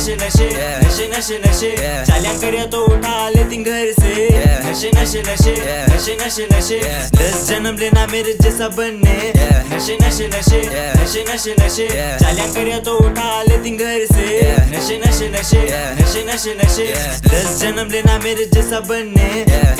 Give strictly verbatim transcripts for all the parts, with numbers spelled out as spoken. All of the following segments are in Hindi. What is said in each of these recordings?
नशे नशे नशे नशे नशे चालिया करिया तो उठा लेती घर से। नशे नशे नशे नशे नशे नशे दस जन्म लेना मेरे जैसा बनने। नशे नशे नशे नशे नशे नशे चालिया करिया तो उठा लेती घर से। नशे नशे नशे नशे नशे नशे दस जन्म लेना मेरे जैसा बनने।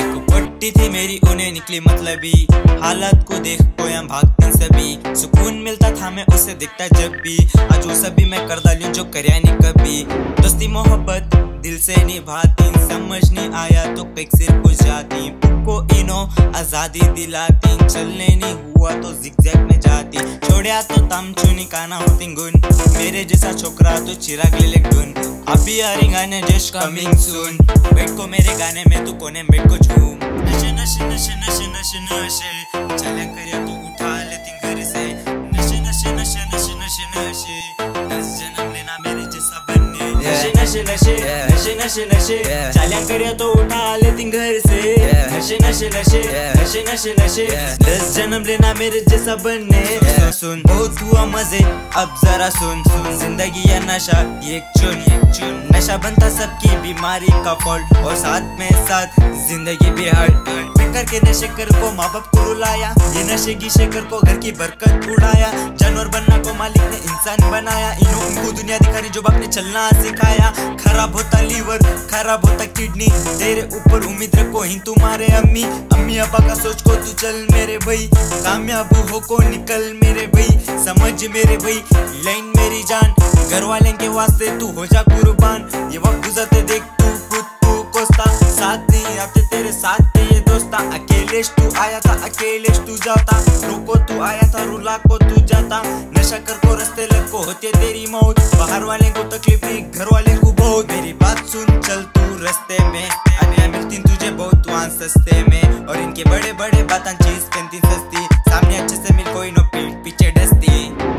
पट्टी थी मेरी उन्हें निकली मतलबी, हालत को देख कोई हम भागते सभी। सुकून मिलता था मैं उसे दिखता जब भी, आज वो सभी मैं कर डालूं जो करया नहीं कभी। दोस्ती मोहब्बत दिल से निभाती, समझ नहीं आया तो कैक सिर को जाती। को इनो आजादी दिलाती, चलने नहीं हुआ तो जिगजैग में जाती। छोड़िया तो तम चुनी काना होती गुन, मेरे जैसा छोकरा तो चिराग ले ले गुन। अभी आ रही गाने जस्ट कमिंग सून, बैठ को मेरे गाने में तू कोने बैठ को झूम। नशे नशे नशे नशे नशे नशे चले करिया तो उठा लेती घर से। नशे नशे नशे नशे नशे नशे दस जन्म लेना मेरे जैसा बनने। नशे नशे नशे नशे नशे नशे चालिया करिया तो उठा लेती घर से। नशे नशे नशे नशे नशे नशे दस जन्म लेना मेरे जैसा बनने। सुन सुन बहुत हुआ मजे अब जरा सुन सुन, जिंदगी या नशा ये चुन एक चुन। नशा बनता सबकी बीमारी का फॉल्ट, और साथ में साथ जिंदगी भी हर्ट। बेकर के नशे कर को माँ बाप को रुलाया, ये नशे की शेकर को घर की बरकत उड़ाया। जानवर बनना को मालिक ने इंसान बनाया, इन्हों उनको दुनिया दिखानी जो बाप ने चलना सिखाया। खराब होता लीवर खराब होता किडनी, तेरे ऊपर उम्मीद रखो ही तुम्हारे अम्मी अम्मी अब्बा का सोच को तू चल मेरे भाई। कामयाब हो को निकल मेरे भाई, समझ मेरे भाई लाइन मेरी जान। घर वाले के वास्ते तू हो जा कुर्बान, ये वक्त गुजरते देख तू खुद तू कोसता। साथ नहीं आते तेरे साथ ये दोस्ता, अकेले तू आया था अकेले तू जाता। रुको तू आया था रुला को तू जाता, नशा कर को रस्ते लग को होते तेरी मौत। बाहर वाले को तकलीफ घर वाले को बहुत, मेरी बात सुन चल तू रस्ते में। अनिया मिलती तुझे बहुत वहाँ सस्ते में, और इनके बड़े बड़े बातें चीज पहनती सस्ती। सामने अच्छे से मिल कोई नो पीठ पीछे डस्ती।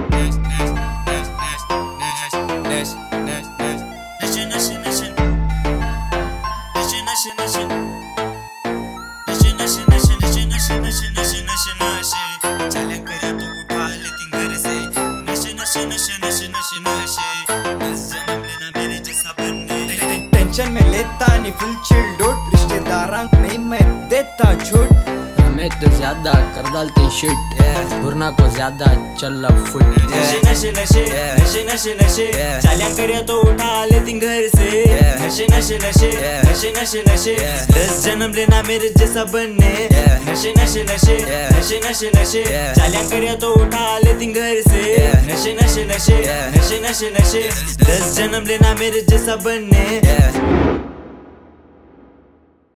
नशे नशे नशे नशे नशे नशे नशे नशे नशे नशे नशे नशे नशे नशे नशे चले करिया तो उठा लेती घर से। नशे नशे नशे नशे नशे नशे दस जन्म लेना मेरे जैसा बनने। टेंशन में लेता नहीं फुल चिल डोट, रिश्तेदारां नहीं मैं देता झूठ। हमें तो ज्यादा कर डालते शिट, वरना को ज्यादा चल फुट। नशे नशे नशे नशे नशे नशे चालिया करिया तो उठा लेती घर से। नशे नशे नशे नशे नशे नशे दस जन्म लेना मेरे जैसा बनने। नशे नशे नशे नशे नशे नशे चालिया करिया तो उठा लेती घर से। नशे नशे नशे नशे नशे नशे दस जन्म लेना मेरे जैसा बनने।